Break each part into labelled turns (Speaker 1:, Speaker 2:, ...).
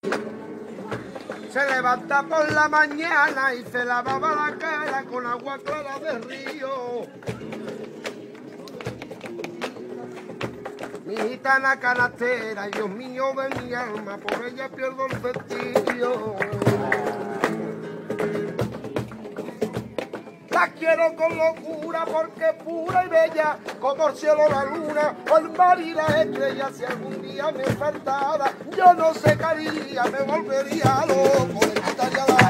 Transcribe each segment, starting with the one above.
Speaker 1: Se levanta por la mañana y se lavaba la cara con agua clara de río. Mi gitana canastera, Dios mío de mi alma, por ella pierdo el sentido. La quiero con locura porque es pura y bella, como el cielo, la luna, o el mar y las estrellas. Si algún día me faltara, yo no sé qué haría, me volvería loco, le quitaría la...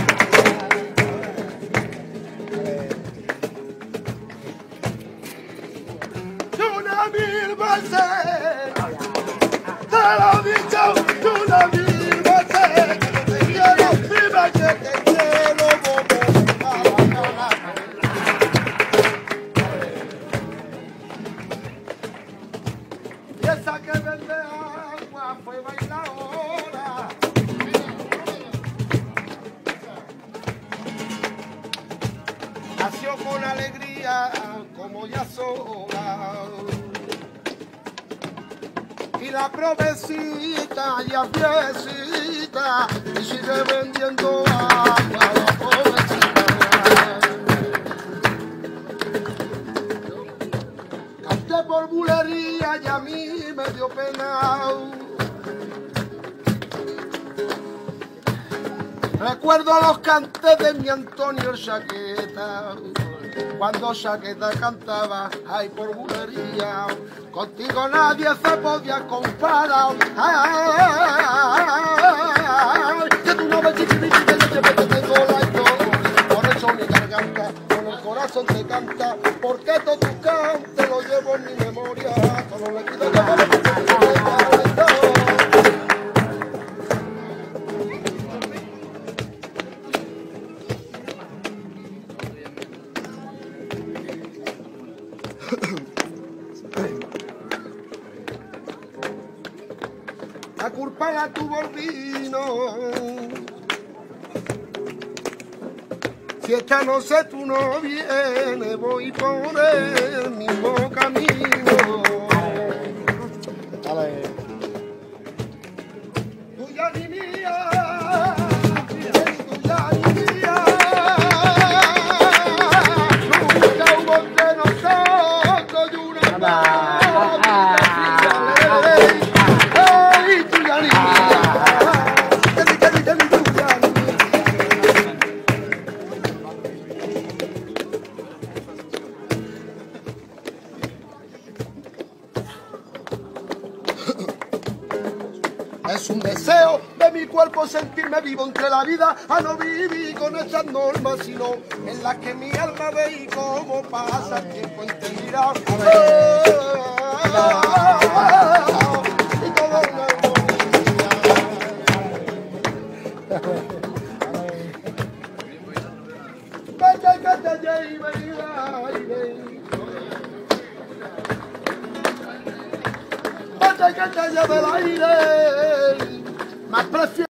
Speaker 1: Una mil veces, te lo he dicho, una mil veces, que te quiero, viva que te quiero, y esa que vende agua fue bailadora. Nació con alegría como ya sola. Y la provecita ya piecita y sigue vendiendo agua la pobrecita. Canté por bulería y a mí me dio pena. Recuerdo a los cantes de mi Antonio el Chaqueta, cuando Chaqueta cantaba, ay, por bulería, contigo nadie se podía comparar. Ay, que tú no ves chiquitita, que yo te tengo la y todo. Por eso mi garganta, con el corazón te canta, porque todo tu cante lo llevo en mi memoria. Solo le pido que me la culpa la tuvo el vino. Si esta noche tú no vienes, voy por el mismo camino. Tuya ni mía, tuya ni mía. Nunca hubo entre nosotros y una es un deseo de mi cuerpo sentirme vivo entre la vida, a no vivir con estas normas, sino en las que mi alma ve y cómo pasa el tiempo en te mirar. Y todo una que te lleve el aire, más prefiero